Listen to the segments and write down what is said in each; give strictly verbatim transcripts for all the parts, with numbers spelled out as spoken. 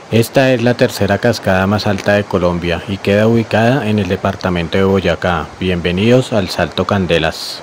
Esta es la tercera cascada más alta de Colombia y queda ubicada en el departamento de Boyacá. Bienvenidos al Salto Candelas.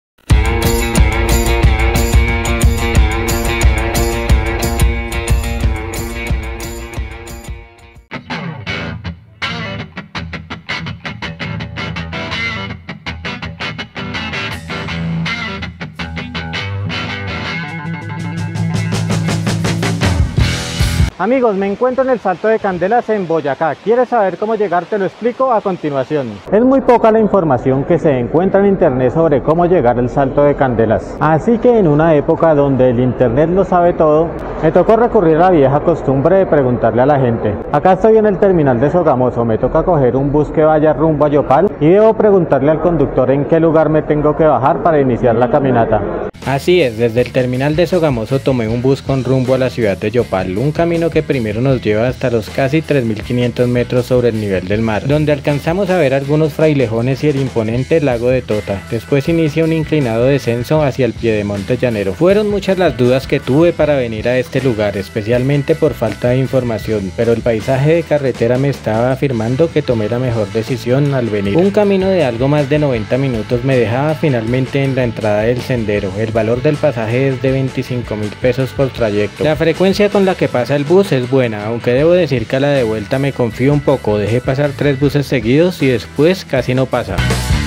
Amigos, me encuentro en el Salto de Candelas en Boyacá. ¿Quieres saber cómo llegar? Te lo explico a continuación. Es muy poca la información que se encuentra en internet sobre cómo llegar al Salto de Candelas. Así que en una época donde el internet lo sabe todo, me tocó recurrir a la vieja costumbre de preguntarle a la gente. Acá estoy en el terminal de Sogamoso, me toca coger un bus que vaya rumbo a Yopal y debo preguntarle al conductor en qué lugar me tengo que bajar para iniciar la caminata. Así es, desde el terminal de Sogamoso tomé un bus con rumbo a la ciudad de Yopal, un camino que primero nos lleva hasta los casi tres mil quinientos metros sobre el nivel del mar, donde alcanzamos a ver algunos frailejones y el imponente lago de Tota. Después inicia un inclinado descenso hacia el piedemonte llanero. Fueron muchas las dudas que tuve para venir a este lugar, especialmente por falta de información, pero el paisaje de carretera me estaba afirmando que tomé la mejor decisión al venir. Un camino de algo más de noventa minutos me dejaba finalmente en la entrada del sendero. El valor del pasaje es de veinticinco mil pesos por trayecto. La frecuencia con la que pasa el bus es buena, aunque debo decir que a la de vuelta me confío un poco. Dejé pasar tres buses seguidos y después casi no pasa.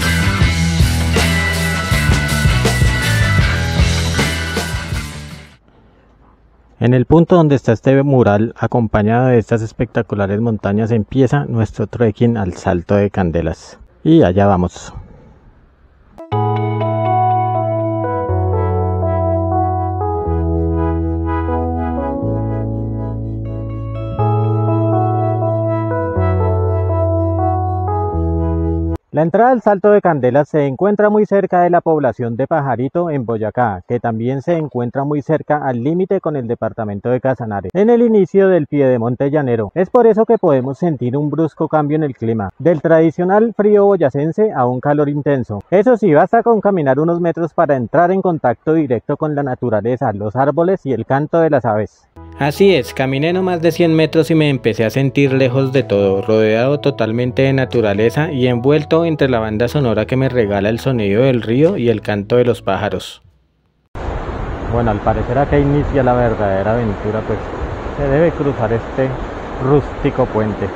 En el punto donde está este mural, acompañado de estas espectaculares montañas, empieza nuestro trekking al Salto de Candelas. Y allá vamos. La entrada al Salto de Candelas se encuentra muy cerca de la población de Pajarito en Boyacá, que también se encuentra muy cerca al límite con el departamento de Casanare, en el inicio del piedemonte llanero. Es por eso que podemos sentir un brusco cambio en el clima, del tradicional frío boyacense a un calor intenso. Eso sí, basta con caminar unos metros para entrar en contacto directo con la naturaleza, los árboles y el canto de las aves. Así es, caminé no más de cien metros y me empecé a sentir lejos de todo, rodeado totalmente de naturaleza y envuelto entre la banda sonora que me regala el sonido del río y el canto de los pájaros. Bueno, al parecer acá inicia la verdadera aventura, pues se debe cruzar este rústico puente.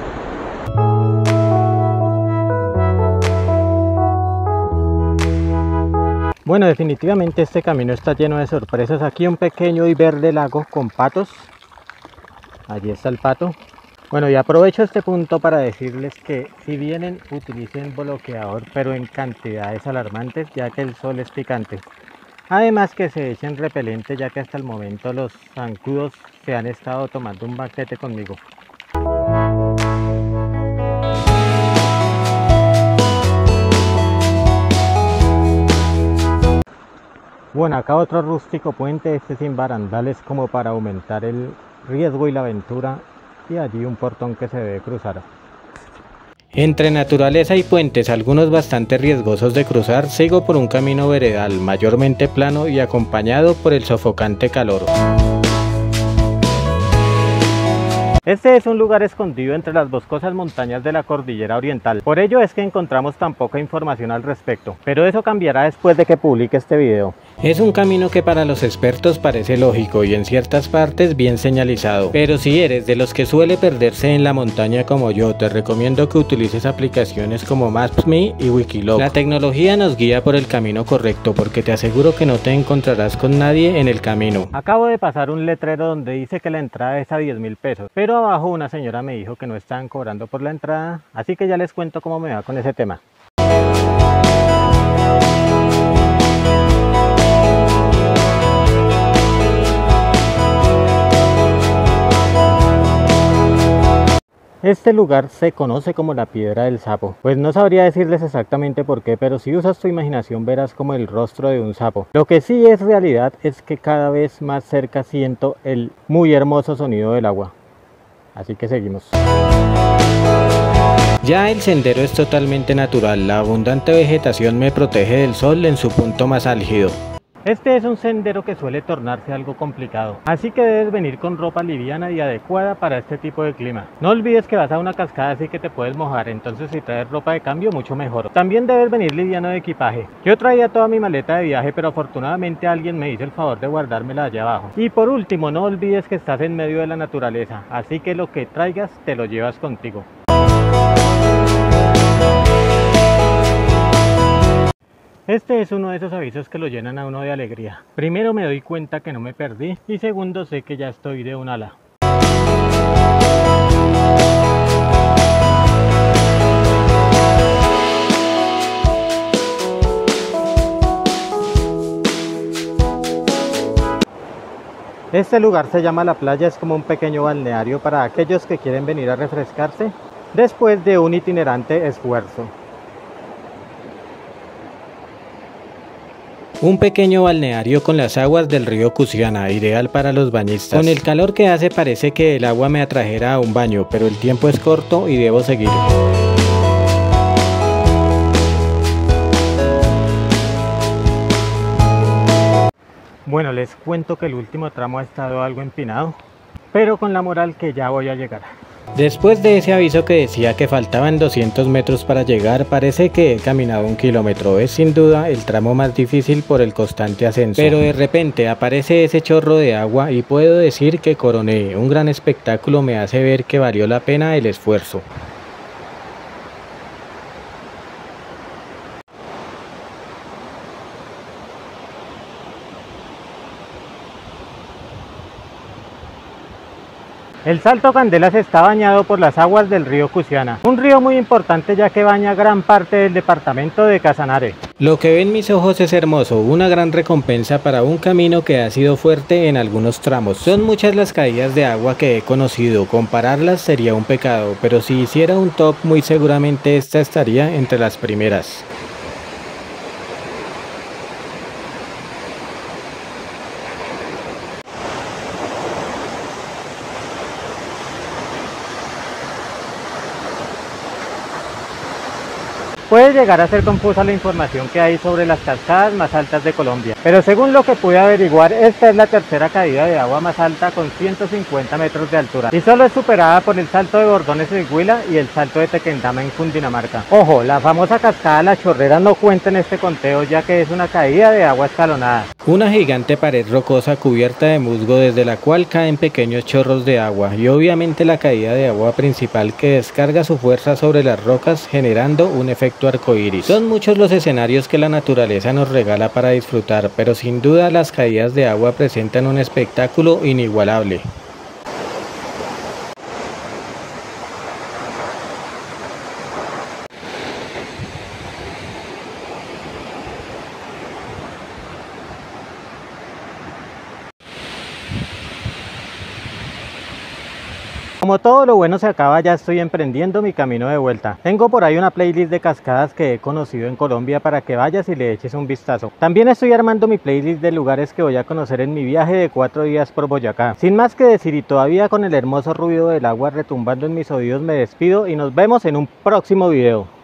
Bueno, definitivamente este camino está lleno de sorpresas. Aquí un pequeño y verde lago con patos. Allí está el pato. Bueno, y aprovecho este punto para decirles que si vienen, utilicen bloqueador, pero en cantidades alarmantes, ya que el sol es picante. Además que se echen repelente, ya que hasta el momento los zancudos se han estado tomando un banquete conmigo. Bueno, acá otro rústico puente, este sin barandales como para aumentar el riesgo y la aventura, y allí un portón que se debe cruzar. Entre naturaleza y puentes, algunos bastante riesgosos de cruzar, sigo por un camino veredal, mayormente plano y acompañado por el sofocante calor. Este es un lugar escondido entre las boscosas montañas de la cordillera oriental, por ello es que encontramos tan poca información al respecto, pero eso cambiará después de que publique este video. Es un camino que para los expertos parece lógico y en ciertas partes bien señalizado, pero si eres de los que suele perderse en la montaña como yo, te recomiendo que utilices aplicaciones como Maps punto me y Wikiloc. La tecnología nos guía por el camino correcto porque te aseguro que no te encontrarás con nadie en el camino. Acabo de pasar un letrero donde dice que la entrada es a diez mil pesos, pero abajo una señora me dijo que no estaban cobrando por la entrada, así que ya les cuento cómo me va con ese tema. Este lugar se conoce como la Piedra del Sapo, pues no sabría decirles exactamente por qué, pero si usas tu imaginación verás como el rostro de un sapo. Lo que sí es realidad es que cada vez más cerca siento el muy hermoso sonido del agua. Así que seguimos. Ya el sendero es totalmente natural, la abundante vegetación me protege del sol en su punto más álgido. Este es un sendero que suele tornarse algo complicado, así que debes venir con ropa liviana y adecuada para este tipo de clima. No olvides que vas a una cascada así que te puedes mojar, entonces si traes ropa de cambio mucho mejor. También debes venir liviano de equipaje. Yo traía toda mi maleta de viaje, pero afortunadamente alguien me hizo el favor de guardármela allá abajo. Y por último, no olvides que estás en medio de la naturaleza, así que lo que traigas te lo llevas contigo. Este es uno de esos avisos que lo llenan a uno de alegría. Primero me doy cuenta que no me perdí y segundo sé que ya estoy de un ala. Este lugar se llama La Playa, es como un pequeño balneario para aquellos que quieren venir a refrescarse después de un itinerante esfuerzo. Un pequeño balneario con las aguas del río Cusiana, ideal para los bañistas. Con el calor que hace parece que el agua me atrajera a un baño, pero el tiempo es corto y debo seguir. Bueno, les cuento que el último tramo ha estado algo empinado, pero con la moral que ya voy a llegar. Después de ese aviso que decía que faltaban doscientos metros para llegar, parece que he caminado un kilómetro. Es sin duda el tramo más difícil por el constante ascenso. Pero de repente aparece ese chorro de agua y puedo decir que coroné. Un gran espectáculo me hace ver que valió la pena el esfuerzo. El Salto Candelas está bañado por las aguas del río Cusiana, un río muy importante ya que baña gran parte del departamento de Casanare. Lo que ven mis ojos es hermoso, una gran recompensa para un camino que ha sido fuerte en algunos tramos. Son muchas las caídas de agua que he conocido, compararlas sería un pecado, pero si hiciera un top muy seguramente esta estaría entre las primeras. Puede llegar a ser confusa la información que hay sobre las cascadas más altas de Colombia, pero según lo que pude averiguar, esta es la tercera caída de agua más alta con ciento cincuenta metros de altura y solo es superada por el Salto de Bordones en Huila y el Salto de Tequendama en Cundinamarca. Ojo, la famosa cascada La Chorrera no cuenta en este conteo ya que es una caída de agua escalonada. Una gigante pared rocosa cubierta de musgo desde la cual caen pequeños chorros de agua y obviamente la caída de agua principal que descarga su fuerza sobre las rocas generando un efecto arcoíris. Son muchos los escenarios que la naturaleza nos regala para disfrutar, pero sin duda las caídas de agua presentan un espectáculo inigualable. Como todo lo bueno se acaba, ya estoy emprendiendo mi camino de vuelta. Tengo por ahí una playlist de cascadas que he conocido en Colombia para que vayas y le eches un vistazo. También estoy armando mi playlist de lugares que voy a conocer en mi viaje de cuatro días por Boyacá. Sin más que decir y todavía con el hermoso ruido del agua retumbando en mis oídos me despido y nos vemos en un próximo video.